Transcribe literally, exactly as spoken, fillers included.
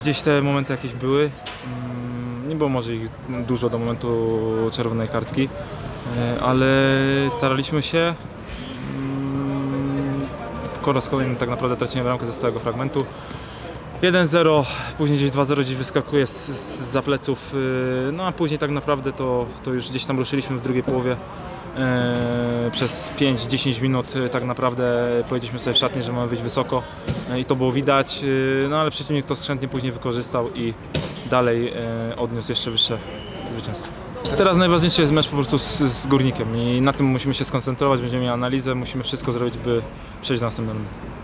Gdzieś te momenty jakieś były, nie było może ich dużo do momentu czerwonej kartki, ale staraliśmy się. Po raz kolejny tak naprawdę tracimy bramkę ze stałego fragmentu. jeden zero, później gdzieś dwa zero gdzieś wyskakuje z, z za pleców, no a później tak naprawdę to, to już gdzieś tam ruszyliśmy w drugiej połowie. Eee, przez pięć do dziesięciu minut tak naprawdę powiedzieliśmy sobie w szatni, że mamy wyjść wysoko eee, i to było widać, eee, no ale przeciwnik to skrzętnie później wykorzystał i dalej eee, odniósł jeszcze wyższe zwycięstwo. Teraz najważniejszy jest mecz po prostu z, z Górnikiem i na tym musimy się skoncentrować, będziemy mieli analizę, musimy wszystko zrobić, by przejść do następnego.